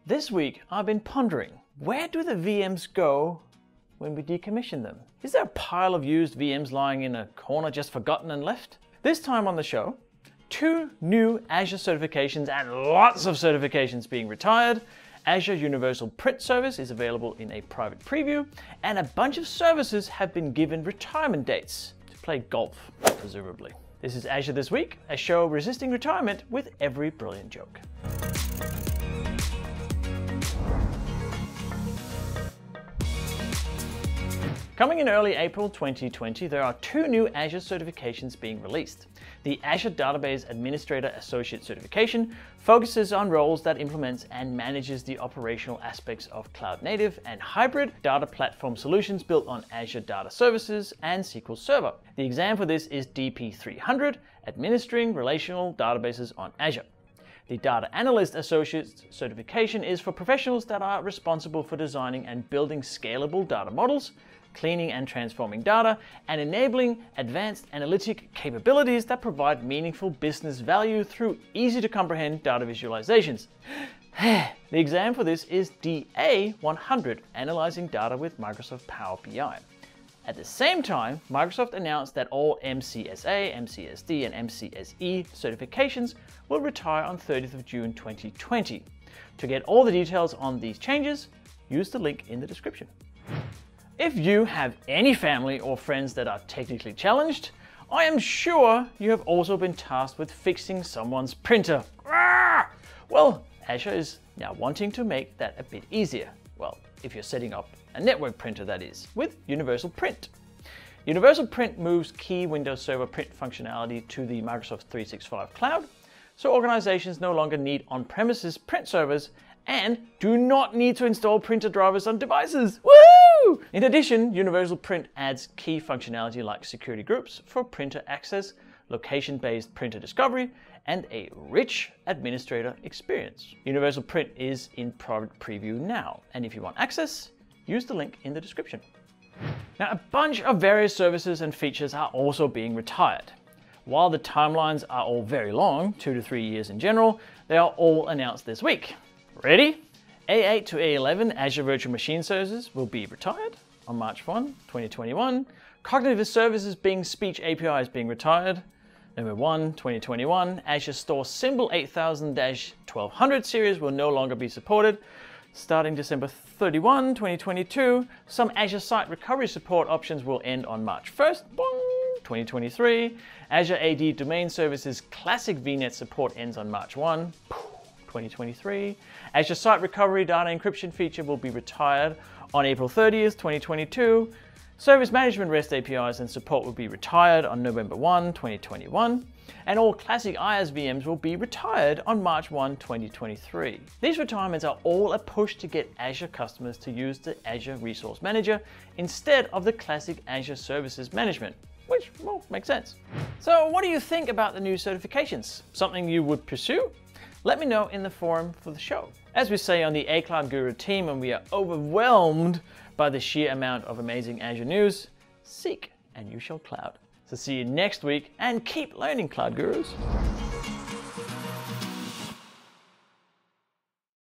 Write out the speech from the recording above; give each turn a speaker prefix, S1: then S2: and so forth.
S1: This week I've been pondering, where do the VMs go when we decommission them? Is there a pile of used VMs lying in a corner just forgotten and left? This time on the show, 2 new Azure certifications and lots of certifications being retired. Azure Universal Print Service is available in a private preview, and a bunch of services have been given retirement dates to play golf, presumably. This is Azure This Week, a show resisting retirement with every brilliant joke. Coming in early April 2020, there are 2 new Azure certifications being released. The Azure Database Administrator Associate certification focuses on roles that implements and manages the operational aspects of cloud-native and hybrid data platform solutions built on Azure Data Services and SQL Server. The exam for this is DP300, Administering Relational Databases on Azure. The Data Analyst Associate certification is for professionals that are responsible for designing and building scalable data models, cleaning and transforming data, and enabling advanced analytic capabilities that provide meaningful business value through easy-to-comprehend data visualizations. The exam for this is DA100, Analyzing Data with Microsoft Power BI. At the same time, Microsoft announced that all MCSA, MCSD, and MCSE certifications will retire on 30th of June 2020. To get all the details on these changes, use the link in the description. If you have any family or friends that are technically challenged, I am sure you have also been tasked with fixing someone's printer. Well, Azure is now wanting to make that a bit easier. Well, if you're setting up a network printer, that is, with Universal Print. Universal Print moves key Windows Server print functionality to the Microsoft 365 cloud, so organizations no longer need on-premises print servers and do not need to install printer drivers on devices. Woo! In addition, Universal Print adds key functionality like security groups for printer access, location-based printer discovery, and a rich administrator experience. Universal Print is in private preview now, and if you want access, use the link in the description. Now, a bunch of various services and features are also being retired. While the timelines are all very long, 2 to 3 years in general, they are all announced this week. Ready? A8 to A11 Azure Virtual Machine Services will be retired on March 1, 2021. Cognitive Services being Speech API is being retired. November 1, 2021, Azure Store Symbol 8000-1200 series will no longer be supported. Starting December 31, 2022, some Azure Site Recovery support options will end on March 1st, 2023. Azure AD Domain Services Classic VNet support ends on March 1, 2023. Azure Site Recovery Data Encryption feature will be retired on April 30th, 2022. Service Management REST APIs and support will be retired on November 1, 2021. And all classic IaaS VMs will be retired on March 1, 2023. These retirements are all a push to get Azure customers to use the Azure Resource Manager instead of the classic Azure Services Management, which, well, makes sense. So what do you think about the new certifications? Something you would pursue? Let me know in the forum for the show. As we say on the A Cloud Guru team, and we are overwhelmed by the sheer amount of amazing Azure news, seek and you shall cloud. So see you next week, and keep learning, Cloud Gurus.